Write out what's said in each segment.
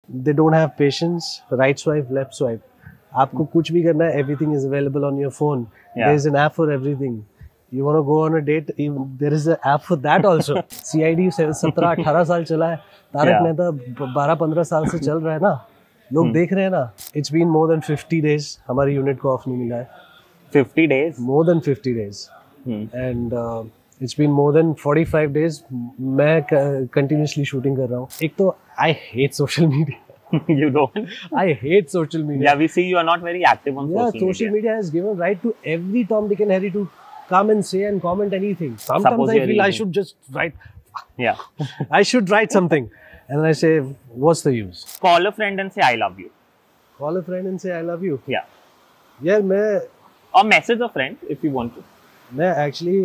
they don't have patience. Right swipe, left swipe. आपको कुछ भी करना है, everything is available on your phone. There is an app for everything. You want to go on a date, there is an app for that also. CID 17-18 साल चला है, तारक मेहता 12-15 साल से चल रहा है ना, लोग देख रहे हैं ना. It's been more than 50 days हमारी यूनिट को ऑफ नहीं मिला है. 50 days? More than 50 days. And it's been more than 45 days. मैं continuously shooting कर रहा हूँ. एक तो I hate social media. You don't? I hate social media. Yeah, we see you are not very active on social media. Yeah, social media has given right to every Tom, Dick and Harry to come and say and comment anything. Sometimes I feel I should just write. Yeah. I should write something. And I say, what's the use? Call a friend and say, I love you. Call a friend and say, I love you? Yeah. Yeah, मैं... Or message a friend if you want to. मैं actually...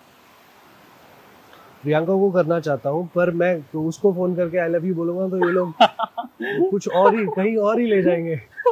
Priyanka को करना चाहता हूँ, पर मैं तो उसको फोन करके आई लव यू बोलूंगा तो ये लोग कुछ और ही कहीं और ही ले जाएंगे.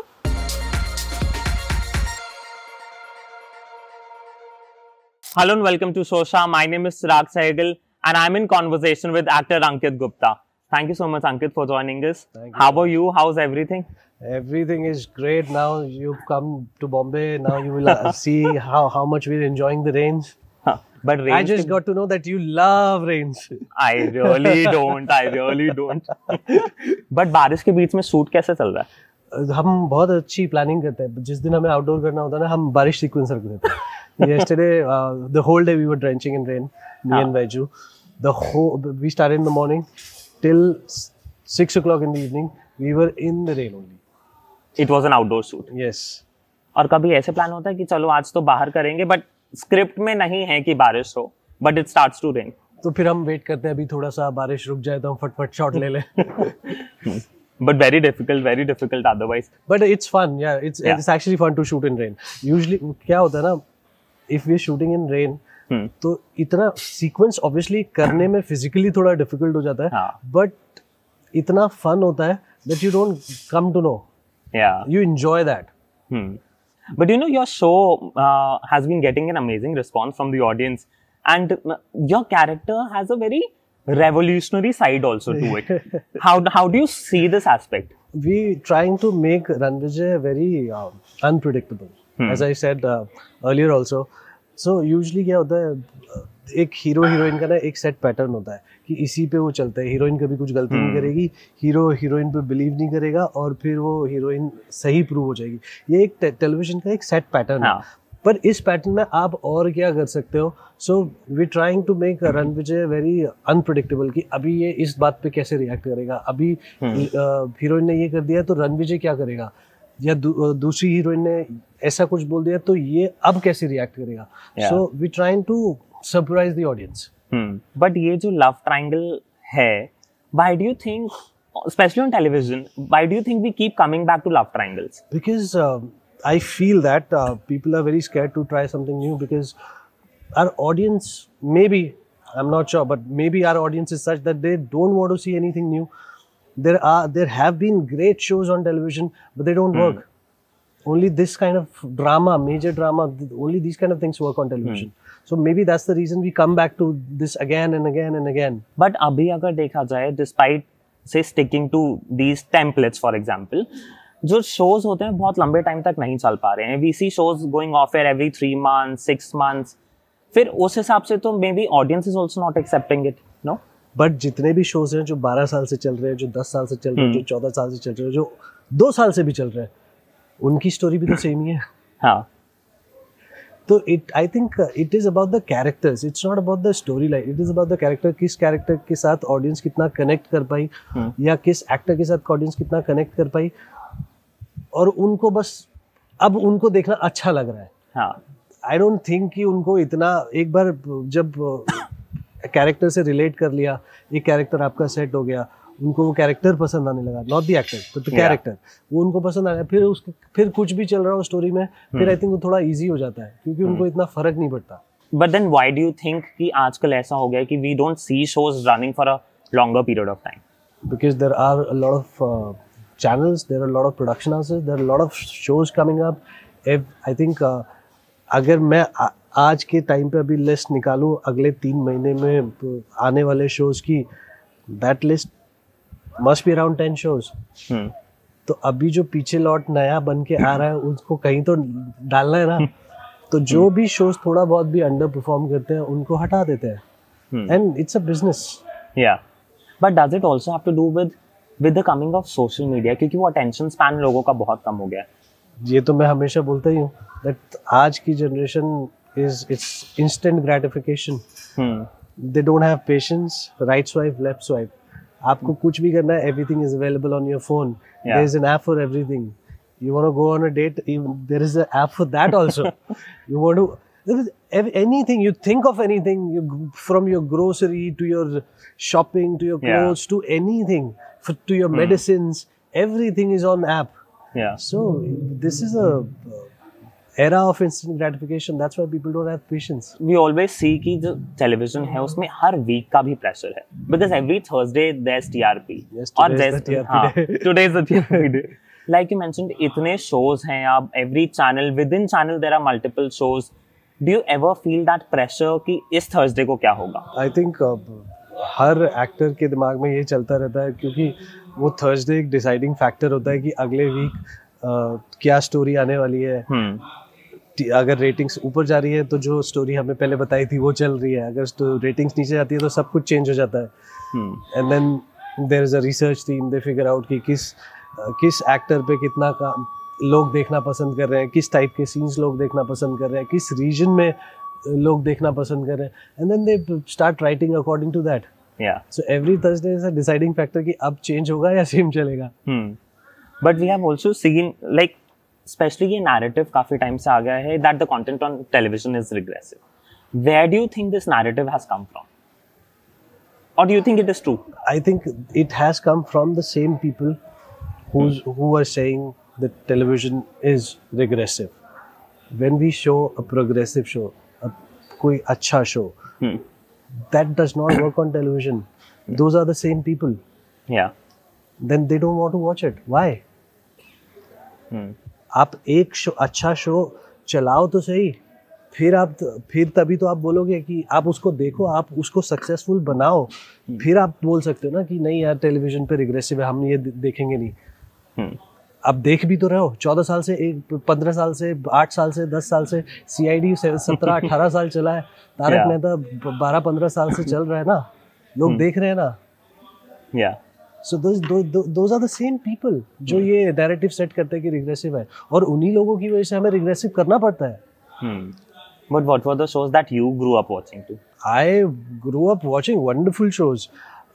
Hello and welcome to Sosha. My name is Chirag Sehgal and I'm in conversation with actor Ankit Gupta. Thank you so much, Ankit, for joining us. How are you? How's everything? Everything is great. Now you've come to Bombay. Now you will see how much we're enjoying the range. But I just got to know that you love rains. I really don't. I really don't. But बारिश के बीच में shoot कैसे चल रहा है? हम बहुत अच्छी प्लानिंग करते हैं. जिस दिन हमें आउटडोर करना होता है ना, हम बारिश सीक्वेंस रख देते हैं. Yesterday, the whole day we were drenching in rain. Me and Vaiju. We started in the morning till 6 o'clock in the evening. We were in the rain only. It was an outdoor shoot. Yes. और कभी ऐसे plan होता है कि चलो आज तो बाहर करेंगे, बट स्क्रिप्ट में नहीं है कि बारिश हो, but it starts to rain. तो फिर हम वेट करते हैं अभी थोड़ा सा बारिश रुक जाए तो हम फटफट शॉट ले लें. But very difficult otherwise. But it's fun, yeah. It's actually fun to shoot in rain. Usually क्या होता है ना, if we're shooting in rain, तो इतना सीक्वेंस ऑब्वियसली करने में फिजिकली थोड़ा डिफिकल्ट हो जाता है, बट इतना फन होता है that you don't come to know. Yeah. You enjoy that. But you know, your show has been getting an amazing response from the audience, and your character has a very revolutionary side also to it. How do you see this aspect? We trying to make Ranvijay very unpredictable, as I said earlier also. So usually क्या होता है, एक hero heroine का ना एक set pattern होता है कि इसी पे वो चलता है. हीरोइन कभी कुछ गलती नहीं करेगी, हीरो हीरोइन पे बिलीव नहीं करेगा और फिर वो हीरोइन सही प्रूव हो जाएगी. ये एक टेलीविजन का एक सेट पैटर्न है. पर इस पैटर्न में आप और क्या कर सकते हो. So we trying to make Ranvijay very unpredictable कि अभी ये इस बात पे कैसे रिएक्ट करेगा, अभी हीरोइन ने ये कर दिया तो रणविजय क्या करेगा, या दूसरी हीरोइन ने ऐसा कुछ बोल दिया तो ये अब कैसे रिएक्ट करेगा. So we trying to surprise the audience. But ये जो लव ट्रायंगल है, why do you think, specially on television, why do you think we keep coming back to love triangles? Because I feel that people are very scared to try something new because our audience, maybe, I'm not sure, but maybe our audience is such that they don't want to see anything new. There have been great shows on television, but they don't work. Only this kind of drama, major drama, only these kind of things work on television. So maybe that's the reason we come back to this again and again and again. But abhi agar dekha jaye, despite say sticking to these templates, for example, जो shows होते हैं बहुत लंबे time तक नहीं चल पा रहे हैं. We see shows going off air every 3 months, 6 months. फिर उस हिसाब से तो maybe audience is also not accepting it, no? But जितने भी शोज हैं जो 12 साल से चल रहे हैं, जो 10 साल से चल रहे हैं, जो 14 साल से चल रहे हैं, जो 2 साल से भी चल रहे हैं, उनकी स्टोरी भी तो सेम ही है. हाँ. तो I think it is about the characters, it's not about the story line. It is about the character. किस कैरेक्टर के साथ ऑडियंस कितना कनेक्ट कर पाई, या किस एक्टर के साथ ऑडियंस कितना कनेक्ट कर पाई, और उनको बस अब उनको देखना अच्छा लग रहा है. हाँ. आई डोंट थिंक कि उनको इतना, एक बार जब कैरेक्टर से रिलेट कर लिया, एक कैरेक्टर आपका सेट हो गया, उनको वो कैरेक्टर पसंद आने लगा, not the actor but the character, वो उनको पसंद आया, फिर कुछ भी चल रहा हो स्टोरी में, फिर आई थिंक वो थोड़ा इजी हो जाता है क्योंकि उनको इतना फर्क नहीं पड़ता. But then why do you think कि आजकल ऐसा हो गया कि we don't see shows running for a longer period of time? Because there are a lot of channels, there are a lot of production houses, there are a lot of shows coming up. I think अगर मैं आज के time पे अभी list निकालूं अगले 3 महीने में आने वाले शोज की, that list must be around 10 shows. हम्म तो अभी जो पीछे लौट नया बन के आ रहा है उसको कहीं तो डालना है ना. तो जो भी शोज थोड़ा बहुत भी अंडर परफॉर्म करते हैं उनको हटा देते हैं. And it's a business. या but does it also have to do with the coming of social media, क्योंकि वो अटेंशन स्पैन लोगों का बहुत कम हो गया है. ये तो मैं हमेशा बोलता ही हूँ दैट आज की generation is it's instant gratification. They don't have patience. Right swipe, left swipe. आपको कुछ भी करना है, everything is available on your phone. There is an app for everything. You want to go on a date, there is an app for that also. You want to anything, you think of anything, from your grocery to your shopping to your clothes to anything, to your medicines, everything is on app. Yeah. So this is a era of instant gratification. That's why people don't have patience. We always see कि जो television है उसमें हर week का भी pressure है, because every Thursday there's TRP. Yes, today's the TRP day. Today's the TRP day. Like you mentioned, इतने shows हैं अब, every channel, within channel there are multiple shows. Do you ever feel that pressure कि इस Thursday को क्या होगा? I think her actor के दिमाग में ये चलता रहता है, क्योंकि वो थर्सडे एक डिसाइडिंग फैक्टर होता है कि अगले वीक क्या स्टोरी आने वाली है. अगर रेटिंग्स ऊपर जा रही है तो जो स्टोरी हमें पहले बताई थी वो चल रही है. अगर रेटिंग्स नीचे जाती है तो सब कुछ चेंज हो जाता है. And then there is a research team. They figure out कि किस एक्टर पे कितना लोग देखना पसंद कर रहे हैं, किस टाइप के सीन्स लोग देखना पसंद कर रहे हैं, किस रीजन में लोग देखना पसंद कर रहे हैं. And then they start writing according to that. So every Thursday is a deciding factor कि अब चेंज होगा या सेम चलेगा. But we have also seen like specially ये नैरेटिव काफी टाइम से आ गया है that the content on television is regressive. Where do you think this narrative has come from, और do you think it is true? I think it has come from the same people who are saying that television is regressive. When we show a progressive show, कोई अच्छा show, that does not work on television. Those are the same people. Yeah. Then they don't want to watch it. Why? आप एक अच्छा show चलाओ तो सही, फिर तभी तो आप बोलोगे कि आप उसको देखो, आप उसको सक्सेसफुल बनाओ. फिर आप बोल सकते हो ना कि नहीं यार टेलीविजन पे रिग्रेसिव है, हम ये देखेंगे नहीं. अब देख भी तो रहे हो. 14 साल से 15 साल से 8 साल से 10 साल से CID 17-18 साल चला है. तारक मेहता 12-15 साल से चल रहा है ना. लोग देख रहे हैं ना. So those are the same people जो ये नैरेटिव सेट करते हैं कि रिग्रेसिव है, और उन्हीं लोगों की वजह से हमें रिग्रेसिव करना पड़ता है. But what were the shows that you grew up watching too? I grew up watching wonderful shows.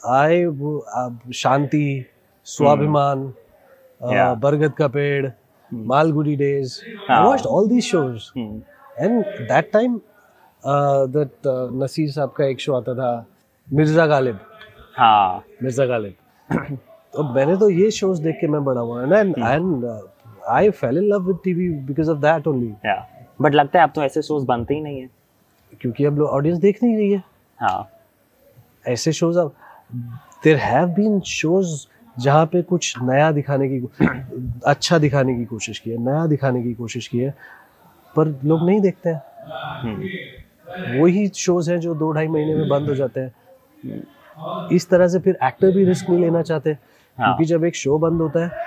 Shanti, Swabhiman, Bargat Ka Ped, Malgudi Days. I watched all these shows. And that time, that Naseer साहब का एक show आता था, मिर्जा गालिब. हाँ. मिर्जा गालिब. तो मैंने तो ये शोज देख के मैं बड़ा हुआ. And I fell in love with TV because of that only. Yeah. But लगता है अब तो ऐसे शोज बनते ही नहीं है, क्योंकि अब लोग ऑडियंस देख नहीं रही है. हाँ. ऐसे शोज अब देयर हैव बीन शोज जहाँ पे कुछ नया दिखाने की, अच्छा दिखाने की कोशिश की है, नया दिखाने की कोशिश की है, पर लोग नहीं देखते हैं. वही शोज हैं जो 2-2.5 महीने में बंद हो जाते हैं. इस तरह से फिर एक्टर भी रिस्क नहीं लेना चाहते. क्योंकि जब एक शो बंद होता है,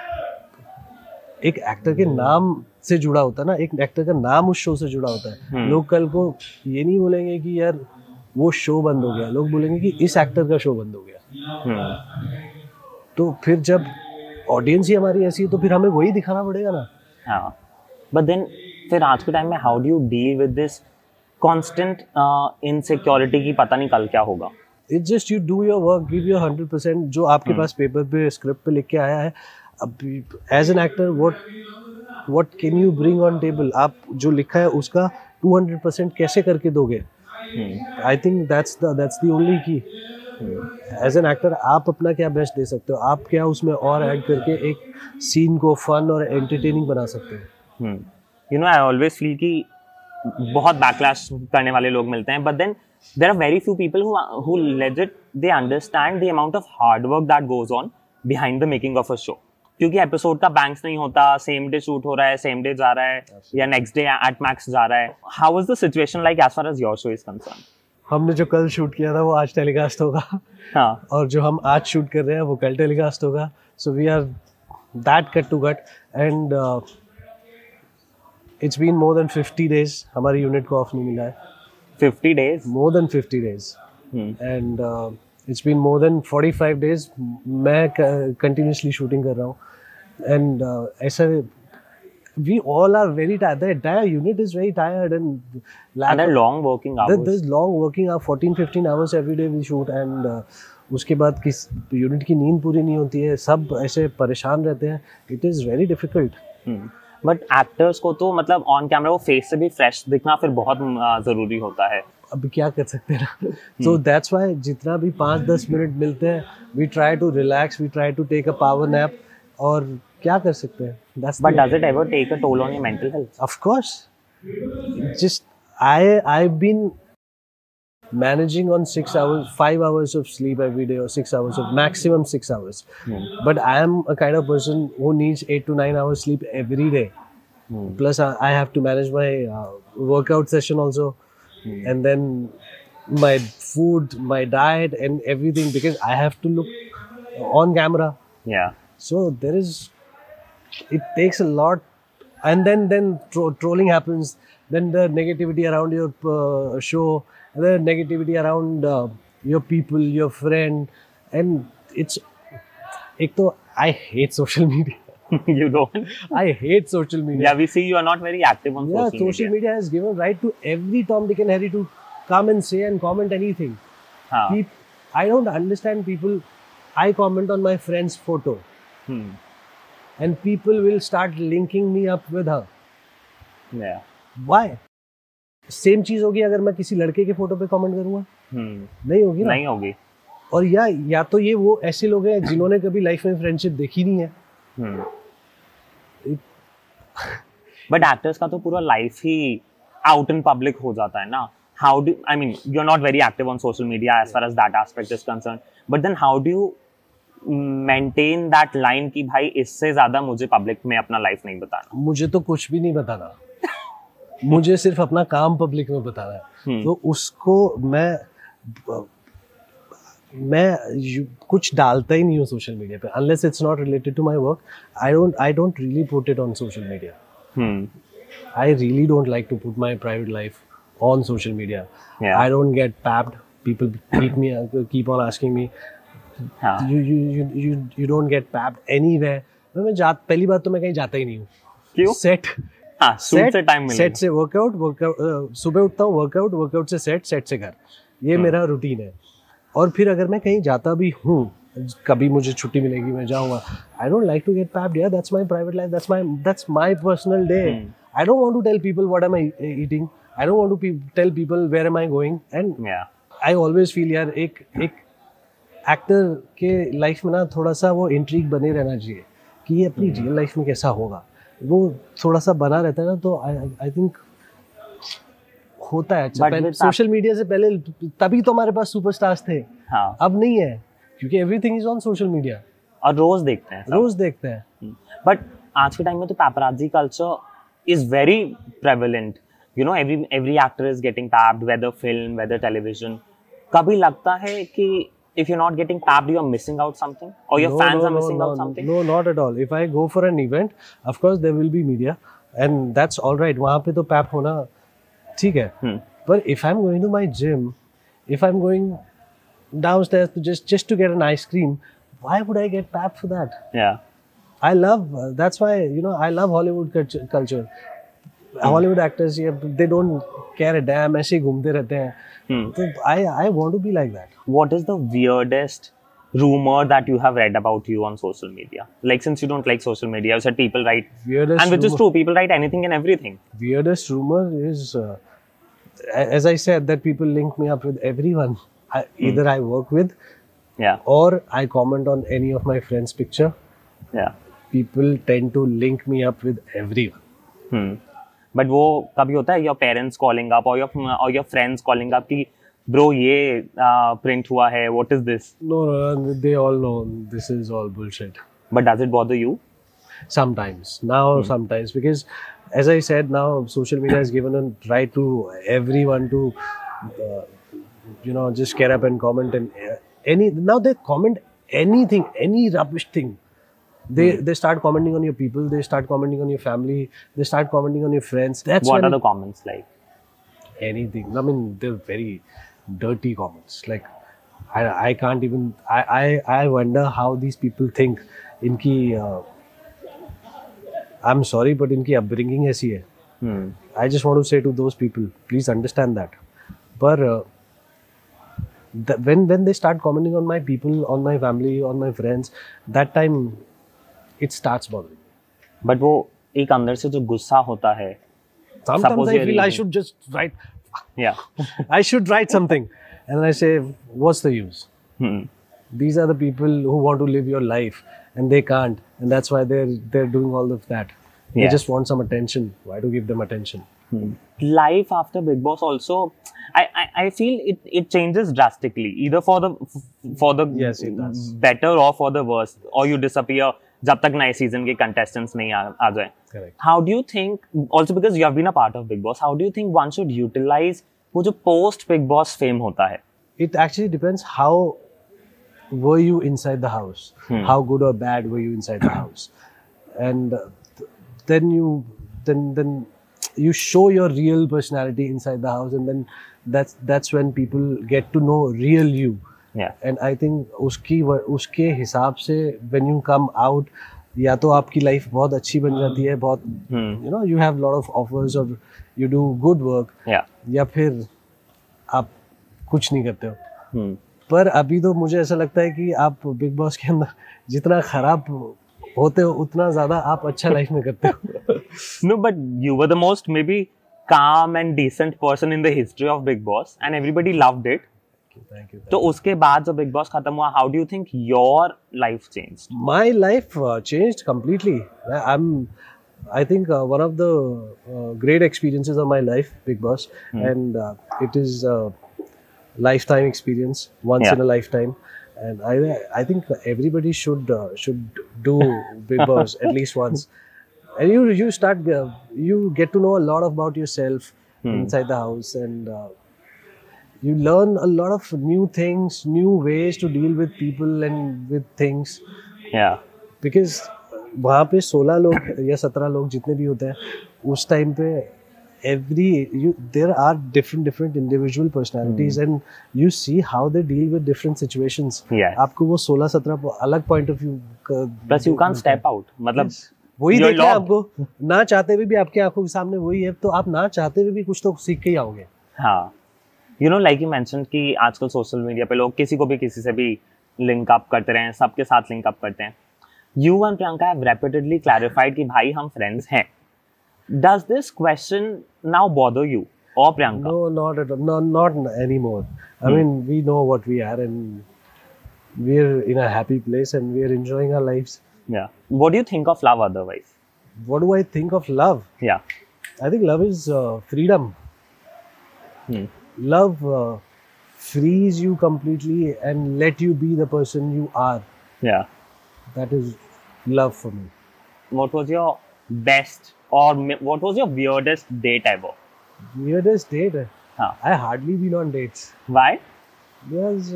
एक एक्टर के नाम से जुड़ा होता है ना, एक एक्टर का नाम उस शो से जुड़ा होता है. लोग कल को ये नहीं बोलेंगे कि यार वो शो बंद हो गया, लोग बोलेंगे कि इस एक्टर का शो बंद हो गया. तो फिर जब ऑडियंस ही हमारी ऐसी है तो फिर हमें वही दिखाना पड़ेगा ना. हाँ. बट देन फिर आज के टाइम में how do you deal with this constant insecurity की पता नहीं कल क्या होगा? It's just you do your work, give your 100%. जो आपके पास पेपर पे स्क्रिप्ट पे लिख के आया है, अब as an actor what can you bring on table? आप जो लिखा है उसका 200% कैसे करके दोगे? I think that's the only key. As an actor आप अपना क्या बेस्ट दे सकते हो, आप क्या उसमें और ऐड करके एक सीन को फन और एंटरटेनिंग बना सकते हो. You know I always feel कि बहुत बैकलैश करने वाले लोग मिलते हैं, but then there are very few people who legit they understand the amount of hard work that goes on behind the making of a show. क्योंकि episode का banks नहीं होता, सेम डे शूट हो रहा है, सेम डे जा रहा है, या नेक्स्ट डे एट मैक्स जा रहा है. How is the situation like as far as your show is concern? हमने जो कल शूट किया था वो आज टेलीकास्ट होगा, हाँ और जो हम आज शूट कर रहे हैं वो कल टेलीकास्ट होगा. So we are that cut to cut, and it's been more than 50 days हमारी यूनिट को ऑफ नहीं मिला है. 50 days. More than 50 days. And it's been more than 45 days मैं कंटिन्यूसली शूटिंग कर रहा हूँ. एंड ऐसा we all are very tired. The entire unit is very tired, and And then long working hours. there's long working hours, 14-15 hours every day we shoot, and उसके बाद किस unit की नींद पूरी नहीं होती है, सब ऐसे परेशान रहते हैं. It is very difficult. But actors को तो मतलब ऑन कैमरा वो फेस से भी फ्रेश दिखना फिर बहुत जरूरी होता है. अब क्या कर सकते हैं ना. तो दैट्स वाई जितना भी 5-10 मिनट मिलते हैं, we try to relax, we try to take a power nap. और क्या कर सकते हैं. But does it ever take a toll on your mental health? Of course. Just I've been managing on 6 hours, 5 hours of sleep every day, or 6 hours of maximum 6 hours. But I am a kind of person who needs 8 to 9 hours sleep every day. Plus I have to manage my workout session also, and then my food, my diet, and everything, because I have to look on camera. Yeah. So there is, it takes a lot, and then trolling happens, then the negativity around your show, the negativity around your people, your friend, and it's ek to I hate social media. You don't? I hate social media. Yeah, we see you are not very active on social media. Social media has given right to every Tom, Dick and Harry to come and say and comment anything. I don't understand people. I comment on my friend's photo. And people will start linking me up with her. Yeah. Why? Same चीज होगी अगर मैं किसी लड़के के photo पे comment करूंगा. नहीं होगी ना. नहीं होगी. और या तो ये वो ऐसे लोग हैं जिन्होंने कभी लाइफ में फ्रेंडशिप देखी नहीं है. बट एक्टर्स का तो पूरा लाइफ ही आउट इन पब्लिक हो जाता है ना. How do I mean you are not very active on social media as far as that aspect is concern, but then how do you maintain that line कि भाई इससे ज्यादा मुझे पब्लिक में अपना लाइफ नहीं बताना. मुझे तो कुछ भी नहीं बताना. मुझे सिर्फ अपना काम पब्लिक में बताना है. तो उसको मैं कुछ डालता ही नहीं हूँ सोशल मीडिया पे, unless it's not related to my work. I don't really put it on social media. I really don't like to put my private life on social media. Yeah. I don't get papped. People keep on asking me, you don't get papped anywhere. मैं पहली बात तो मैं कहीं जाता ही नहीं हूँ. क्यों? सेट से टाइम मिलेगा. सेट से वर्कआउट, सुबह उठता हूँ वर्कआउट से सेट से घर. ये मेरा रूटीन है. और फिर अगर मैं कहीं जाता भी हूँ, कभी मुझे छुट्टी मिलेगी मैं जाऊँगा. I don't like to get papped. यार that's my private life, that's my personal day. I don't want to tell people what am I eating. I don't want to tell people where am I going. And I always feel यार एक actor के life में ना थोड़ा सा वो intrigue बने रहना चाहिए कि ये अपनी रियल लाइफ में कैसा होगा. वो थोड़ा सा बना रहता है ना, तो आई थिंक होता है. अच्छा, सोशल मीडिया से पहले तभी तो हमारे पास सुपरस्टार्स थे. अब नहीं है, क्योंकि everything is on social media. और रोज देखते हैं. बट आज के टाइम में तो paparazzi culture is very prevalent. You know, every actor is getting papped, whether film whether television. कभी लगता है कि if you're not getting tapped, you are missing out something, or your fans are missing out something? No, not at all. If I go for an event, of course there will be media, and that's all right. वहाँ पे तो pipe होना ठीक है. But if I'm going to my gym, if I'm going downstairs to just to get an ice cream, why would I get papped for that? Yeah. That's why, I love Hollywood culture. Hollywood actors, they don't care a damn. ऐसे घूमते रहते हैं. So I want to be like that. What is the weirdest rumor that you have read about you on social media? Like, since you don't like social media, you said people write, weirdest and which is true, people write anything and everything. Weirdest rumor is, as I said, that people link me up with everyone. Either I work with, or I comment on any of my friends' picture. Yeah. People tend to link me up with everyone. But वो कभी होता है your parents calling up और your friends calling up कि bro ये print हुआ है, what is this? No, they all know this is all bullshit. But does it bother you? Sometimes. Sometimes, because as I said, now social media has given a right to everyone to just get up and comment and now they comment anything, any rubbish thing. They start commenting on your people, they start commenting on your family, they start commenting on your friends. That's What when are the comments like? anything. I mean, they're very dirty comments. Like I can't even. I wonder how these people think. इनकी I'm sorry, but इनकी upbringing ऐसी है. I just want to say to those people, please understand that. But when they start commenting on my people, on my family, on my friends, that time it starts bothering me. But वो एक अंदर से जो गुस्सा होता है. Sometimes I feel I should just write. Yeah. I should write something, and I say, what's the use? These are the people who want to live your life, and they can't, and that's why they're doing all of that. They Yeah. just want some attention. Why to give them attention? Life after Big Boss also, I feel it changes drastically, either for the Yes, it does. better or for the worse, or you disappear जब तक नए season के contestants नहीं आ जाए. Correct. How do you think, also because you have been a part of Big Boss, how do you think one should utilize वो जो post Big Boss fame होता है? It actually depends how were you inside the house, how good or bad were you inside the house, and then you show your real personality inside the house, and then that's when people get to know real you. Yeah. And I think उसके हिसाब से when you come out, या तो आपकी life बहुत अच्छी बन जाती है, बहुत you have lot of offers or you do good work, Yeah. या फिर आप कुछ नहीं करते हो. पर अभी तो मुझे ऐसा लगता है कि आप बिग बॉस के अंदर जितना खराब होते हो उतना ज्यादा आप अच्छा लाइफ में करते हो. No, but you were the most maybe calm and decent person in the history of Big Boss, and everybody loved it. Thank you. तो उसके बाद जब Big Boss खत्म हुआ, how do you think your life changed? My life changed completely. I think one of the great experiences of my life, Big Boss, and it is a lifetime experience, once Yeah. in a lifetime. And I think everybody should do Big Boss at least once. And you get to know a lot about yourself inside the house, and you learn a lot of new things, new ways to deal with people and with things. Yeah. Because वहाँ पे 16 लोग या 17 लोग जितने भी होते हैं उस टाइम पे there are different individual personalities, and you see how they deal with different situations. Yeah. आपको वो 16-17 अलग point of view Plus you can't step out. मतलब वही you're देखना है locked. आपको, ना चाहते हुए भी आपके आंखों के सामने वही है, तो आप ना चाहते हुए भी कुछ तो सीख के ही आओगे. हाँ. You know, like you mentioned कि आजकल सोशल मीडिया पे लोग किसी को भी किसी से भी लिंक अप करते रहे हैं, सबके साथ लिंक अप करते हैं. You and Priyanka have repeatedly clarified कि भाई हम friends हैं. Does this question now bother you or Priyanka? No, not at all. No, not anymore. I mean, we know what we are, and we're in a happy place, and we're enjoying our lives. Yeah. What do you think of love otherwise? What do I think of love? Yeah. I think love is freedom. Love frees you completely and let you be the person you are. Yeah. That is love for me. What was your best or what was your weirdest date ever? Weirdest date? Huh. I hardly been on dates. Why? Because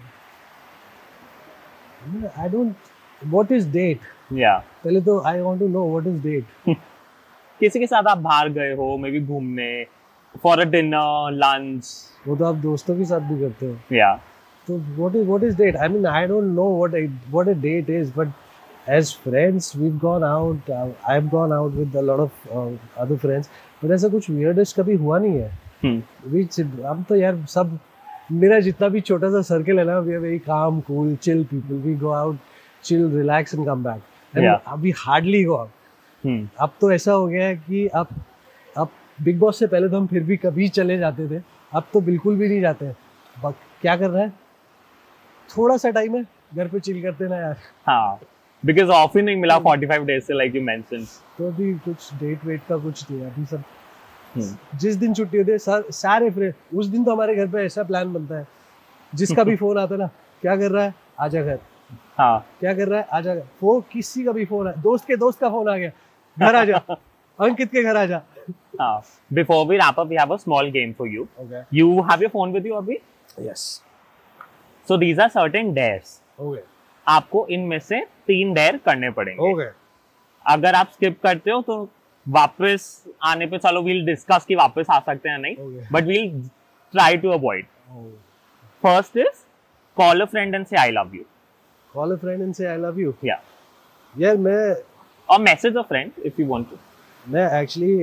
I don't. What is date? Yeah. पहले तो I want to know what is date. किसी के साथ आप बाहर गए हो, maybe घूमने, फॉर अ डिनर, लंच. वो तो आप दोस्तों के साथ भी करते हो. Yeah. So what is date? I mean, I don't know what a date is, but as friends, we've gone out. I've gone out with a lot of other friends, but ऐसा कुछ weirdest कभी हुआ नहीं है. हम तो यार सब, मेरा जितना भी छोटा सा सर्कल है ना, we are very calm, cool, chill people. We go out, chill, relax, and come back. And we hardly go out. अब तो ऐसा हो गया है कि अब बिग बॉस से पहले तो हम फिर भी कभी चले जाते थे, अब तो बिल्कुल भी नहीं जाते हैं. क्या कर रहा है, थोड़ा सा टाइम है, घर पे चिल करते ना यार. हाँ, because ऑफ ही नहीं मिला 45 days से, like you mentioned. तो अभी कुछ डेट वेट का कुछ नहीं, अभी सब जिस दिन छुट्टी होती है सारे फ्रेंड, उस दिन तो हमारे घर पे ऐसा प्लान बनता है, जिसका भी फोन आता है ना, क्या कर रहा है, आजा घर. हाँ, क्या कर रहा है, आजा घर. वो किसी का भी फोन है, दोस्त का फोन आ गया, घर आजा, अंकित के घर आजा. Before we wrap up, we have a small game for you. Okay. You have your phone with you, Abhi? Yes. So these are certain dares. Okay. आपको इनमें से 3 डेयर करने पड़ेंगे. Okay. अगर आप स्किप करते हो तो वापस आने पे चलो वील डिस्कस कि वापस आ सकते हैं नहीं, Okay. But we'll try to avoid. Oh. First is call a friend and say I love you. Call a friend and say I love you. या यार मैं और message a friend if you want to. मैं actually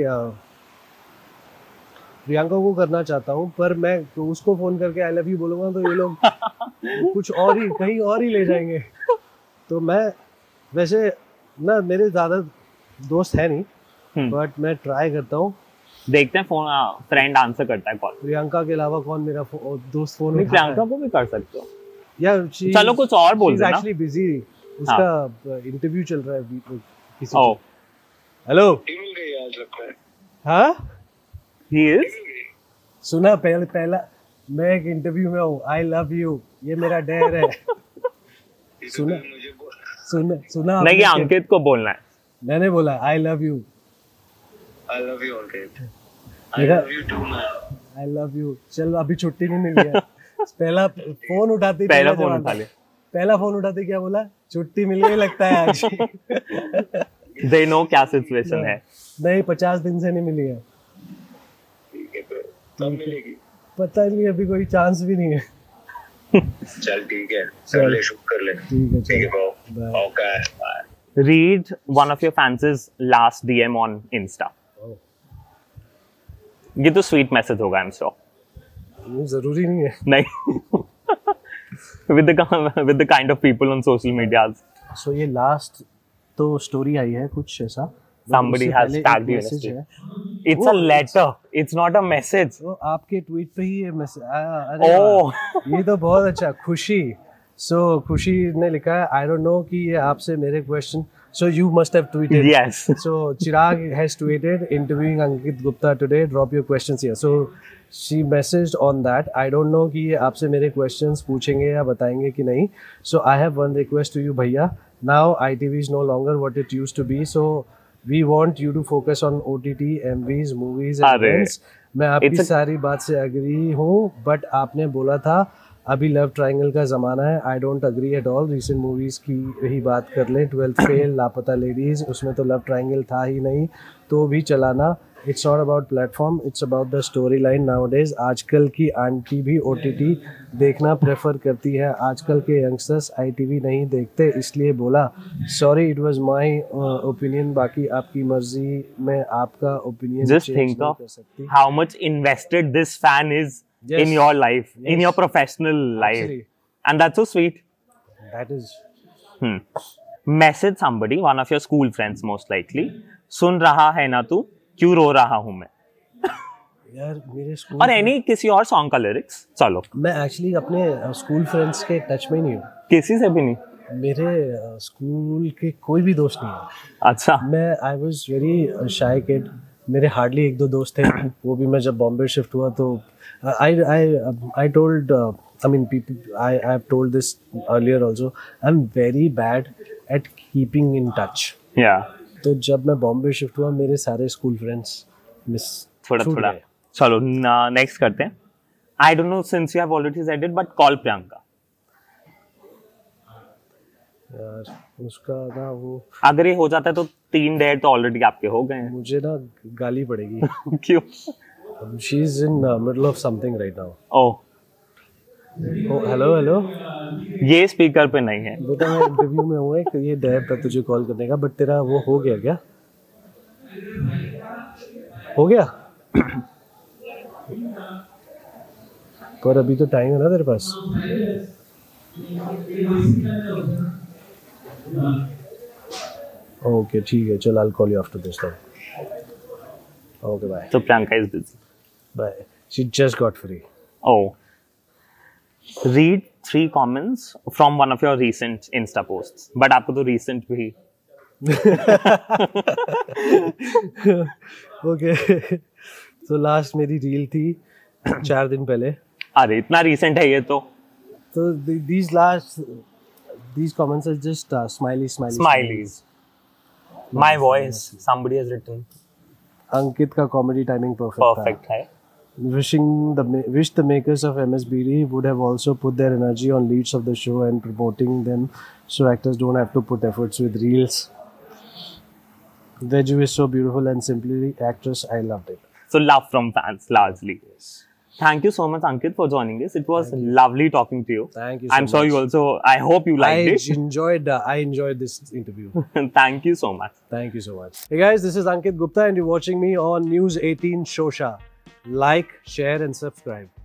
Priyanka को करना चाहता हूँ, पर मैं तो उसको फोन करके आई लव यू बोलूंगा तो ये लोग कुछ और ही कहीं और ही ले जाएंगे. तो मैं वैसे ना मेरे ज़्यादा दोस्त है नहीं, बट मैं ट्राई करता हूँ. देखते हैं फोन फ्रेंड आंसर करता है कॉल. प्रियंका के अलावा कौन मेरा दोस्त फोन नहीं, प्रियंका को भी कर सकते हो. यार चलो कुछ और बोल देना. एक्चुअली बिजी, उसका इंटरव्यू चल रहा है किसी. Oh hello. मिल गई आज लगता है. हाँ ही इज. सुना पहला मैं एक इंटरव्यू में हूँ. आई लव यू ये मेरा डेयर है. सुना सुना नहीं, ये आपने अंकित को बोलना है. मैंने बोला I love you. I love you Ankit. I मेरा love you too man. I love you. चल अभी छुट्टी नहीं मिली है. पहला फोन उठाते पहला फोन उठा ले. पहला फोन उठाते क्या बोला? छुट्टी मिल गई लगता है आज. दे नो क्या सिचुएशन है. नहीं 50 दिन से नहीं मिली है. ठीक है फिर कब मिलेगी? पता नहीं, अभी कोई चांस भी नहीं है. चल ठीक है, कर ले शुरू कर ले. ठीक है ठीक है चलो. Bro. Bye. Okay bye. Read one of your fans' last DM on Insta. Oh. ये तो स्वीट मैसेज होगा आई एम श्योर. ये जरूरी नहीं है. नहीं. with the kind of people on social medias. सो ये लास्ट तो स्टोरी आई है कुछ ऐसा. Somebody has tagged you in a message story. है. It's a letter. It's not a message. तो आपके ट्वीट पे ही ये मैसेज. अरे Oh. वाह, ये तो बहुत अच्छा. खुशी. सो खुशी ने लिखा है आई डोंट नो कि ये आपसे मेरे question. So you must have tweeted. Yes. So Chirag has tweeted interviewing Ankit Gupta today. Drop your questions here. So she messaged on that. I don't know कि ये आपसे मेरे questions पूछेंगे या बताएंगे कि नहीं. So I have one request to you भैया. Now ITV is no longer what it used to be. So we want you to focus on OTT, MVs, movies and अरे, events. मैं आपकी it's a- सारी बात से agree हूँ, but आपने बोला था अभी लव ट्रायंगल का ज़माना है. I don't agree at all. Recent movies की ही बात कर लें. 12th फेल, लापता लेडीज़, उसमें तो लव ट्रायंगल था ही नहीं, तो भी चलाना. It's not about platform, it's about the story line. Nowadays आजकल की आंटी भी OTT देखना प्रेफर करती है. आजकल के यंगस्टर्स ITV नहीं देखते, इसलिए बोला. Sorry it was my opinion. बाकी आपकी मर्जी में आपका opinion Just think of how much invested this fan is Yes. in your life, in Yes. your professional life. Actually. And that's so sweet. That is. Message somebody, one of your school friends most likely. सुन रहा है ना तू, क्यों रो रहा हूँ मैं. यार मेरे स्कूल और any किसी और सॉन्ग का लिरिक्स. चलो, मैं एक्चुअली अपने स्कूल फ्रेंड्स के टच में ही नहीं हूँ. किसी से भी नहीं. मेरे स्कूल के कोई भी दोस्त नहीं है. अच्छा. मैं I was very shy kid. मेरे हार्डली 1-2 दोस्त थे. वो भी मैं जब बॉम्बे शिफ्ट हुआ तो I told I mean people I have told this earlier also. I am very bad at keeping in touch. Yeah. तो जब मैं बॉम्बे शिफ्ट हुआ मेरे सारे स्कूल फ्रेंड्स मिस थोड़ा. चलो नेक्स्ट करते हैं. I don't know since you have already said it, but call Priyanka. यार उसका ना वो अगर ये हो जाता है तो 3 डेट तो ऑलरेडी आपके हो गए हैं. मुझे ना गाली पड़ेगी. क्यों? She is in middle of something right now. Oh, hello hello. ये स्पीकर पे नहीं है. बेटा मैं इंटरव्यू में हूँ. एक ये डेयर था तुझे कॉल करने का, बट तेरा वो हो गया क्या? हो गया. पर अभी तो टाइम है ना तेरे पास. ओके ठीक है चल. I will call you after this time. Okay bye. तो Priyanka is busy. Bye. She just got free. Oh. Read 3 comments from one of your recent Insta posts. But आपको तो recent भी. ओके. तो लास्ट मेरी reel थी 4 दिन पहले. अरे इतना recent है ये तो. So these comments are just smileys. Smileys. My voice. Somebody has written. Ankit का कॉमेडी टाइमिंग परफेक्ट Perfect है. Wish the makers of MSBD would have also put their energy on leads of the show and promoting them, so actors don't have to put efforts with reels. Veju is so beautiful and simply actress. I loved it. So love from fans largely. Yes. Thank you so much, Ankit, for joining us. It was lovely talking to you. Thank you so I'm sure much. you also, I hope you liked it. I enjoyed this interview. Thank you so much. Thank you so much. Hey guys, this is Ankit Gupta and you're watching me on News 18 Shosha. Like, share and subscribe.